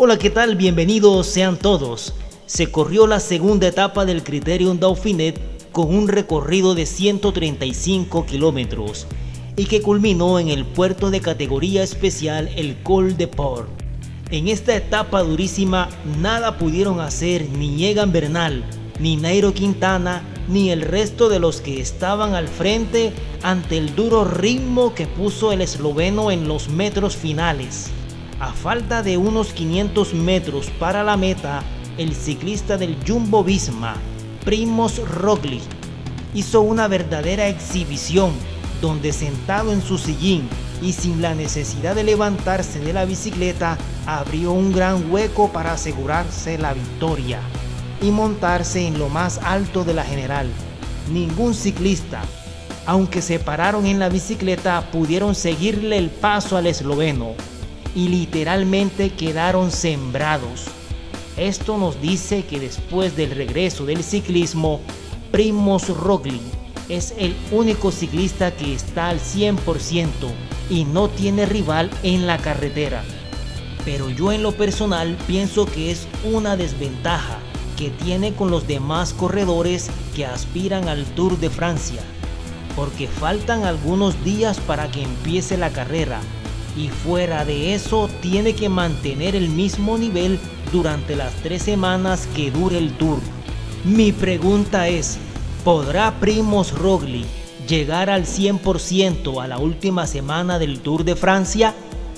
Hola, ¿qué tal? Bienvenidos sean todos. Se corrió la segunda etapa del Critérium Dauphiné con un recorrido de 135 kilómetros y que culminó en el puerto de categoría especial el Col de Port. En esta etapa durísima nada pudieron hacer ni Egan Bernal, ni Nairo Quintana, ni el resto de los que estaban al frente ante el duro ritmo que puso el esloveno en los metros finales. A falta de unos 500 metros para la meta, el ciclista del Jumbo-Visma, Primož Roglič, hizo una verdadera exhibición donde, sentado en su sillín y sin la necesidad de levantarse de la bicicleta, abrió un gran hueco para asegurarse la victoria y montarse en lo más alto de la general. Ningún ciclista, aunque se pararon en la bicicleta, pudieron seguirle el paso al esloveno y literalmente quedaron sembrados. Esto nos dice que después del regreso del ciclismo, Primož Roglič es el único ciclista que está al 100% y no tiene rival en la carretera. Pero yo en lo personal pienso que es una desventaja que tiene con los demás corredores que aspiran al Tour de Francia, porque faltan algunos días para que empiece la carrera y fuera de eso tiene que mantener el mismo nivel durante las 3 semanas que dure el Tour. Mi pregunta es, ¿podrá Primož Roglič llegar al 100% a la última semana del Tour de Francia?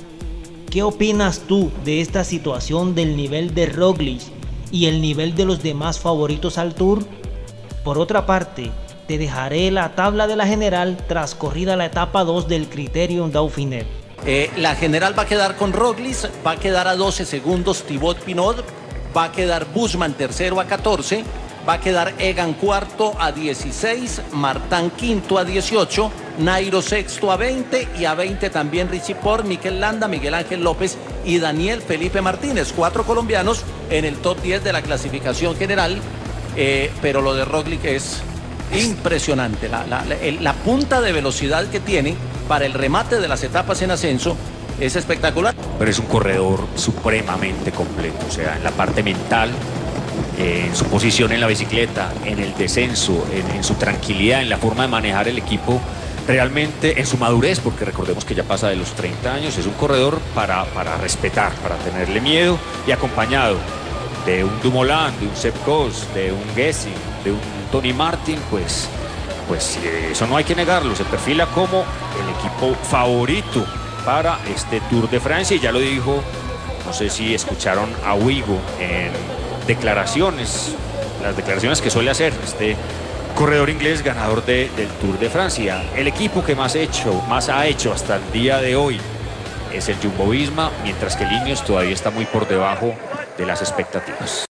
¿Qué opinas tú de esta situación del nivel de Roglič y el nivel de los demás favoritos al Tour? Por otra parte, te dejaré la tabla de la general tras corrida la etapa 2 del Critérium Dauphiné. La general va a quedar con Roglič, va a quedar a 12 segundos Thibaut Pinot, va a quedar Buschmann tercero a 14, va a quedar Egan cuarto a 16, Martin quinto a 18, Nairo sexto a 20 y a 20 también Richie Porte, Mikel Landa, Miguel Ángel López y Daniel Felipe Martínez, 4 colombianos en el top 10 de la clasificación general, pero lo de Roglič es impresionante, la punta de velocidad que tiene para el remate de las etapas en ascenso es espectacular. Pero es un corredor supremamente completo, o sea, en la parte mental, en su posición en la bicicleta, en el descenso, en su tranquilidad, en la forma de manejar el equipo, realmente en su madurez, porque recordemos que ya pasa de los 30 años, es un corredor para respetar, para tenerle miedo, y acompañado de un Dumoulin, de un Sepp Kuss, de un Gesing, de un Tony Martin, pues eso no hay que negarlo, se perfila como el equipo favorito para este Tour de Francia, y ya lo dijo, no sé si escucharon a Uigo en declaraciones, las declaraciones que suele hacer este corredor inglés ganador del Tour de Francia. El equipo que más ha hecho hasta el día de hoy es el Jumbo-Visma, mientras que el Ineos todavía está muy por debajo de las expectativas.